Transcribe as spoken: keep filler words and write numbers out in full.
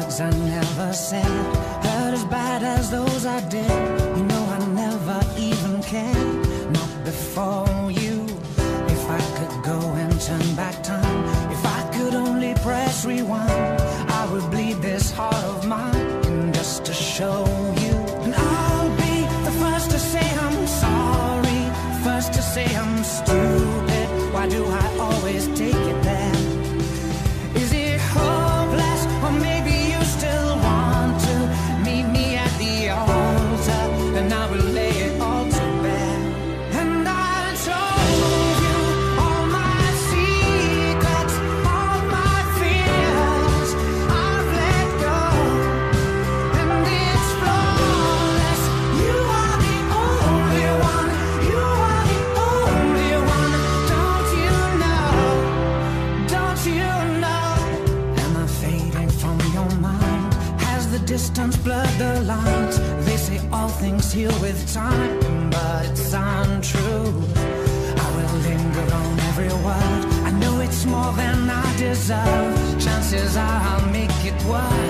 things I never said hurt as bad as those I did. You know I never even cared, not before you. If I could go and turn back time, if I could only press rewind, I would bleed this heart of mine just to show you. And I'll be the first to say I'm sorry, first to say I'm stupid. Why do I always take it there? Is it hopeless, or maybe you still want to meet me at the altar, and I will lay it all to bear. And I told you all my secrets, all my fears, I've let go, and it's flawless. You are the only one, you are the only one. Don't you know, don't you know? Am I fading from your mind? Has the distance blurred the lines? They say all things heal with time, but it's untrue. I will linger on every word. I know it's more than I deserve. Chances are I'll make it work.